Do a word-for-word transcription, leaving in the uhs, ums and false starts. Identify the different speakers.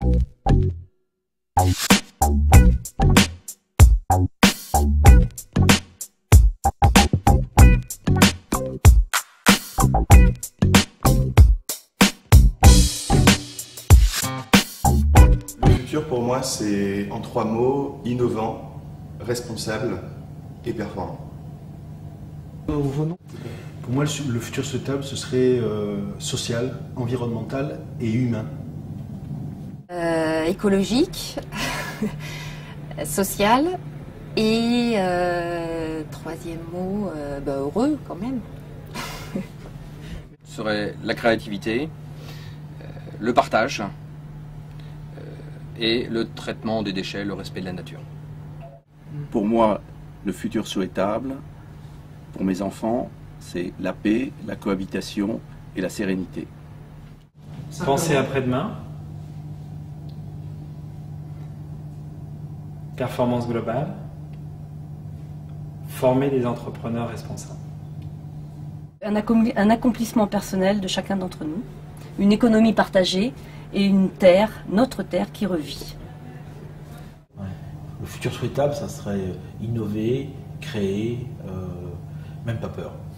Speaker 1: Le futur pour moi c'est en trois mots, innovant, responsable et performant.
Speaker 2: Vos noms ? Pour moi, le futur souhaitable, ce serait euh, social, environnemental et humain.
Speaker 3: Euh, écologique, social et euh, troisième mot, euh, bah, heureux quand même.
Speaker 4: Ce serait la créativité, euh, le partage euh, et le traitement des déchets, le respect de la nature.
Speaker 5: Pour moi, le futur souhaitable, pour mes enfants, c'est la paix, la cohabitation et la sérénité.
Speaker 6: Penser après-demain. Performance globale. Former des entrepreneurs responsables.
Speaker 7: Un, un accomplissement personnel de chacun d'entre nous, une économie partagée et une terre, notre terre qui revit.
Speaker 8: Ouais. Le futur souhaitable, ça serait innover, créer, euh, même pas peur.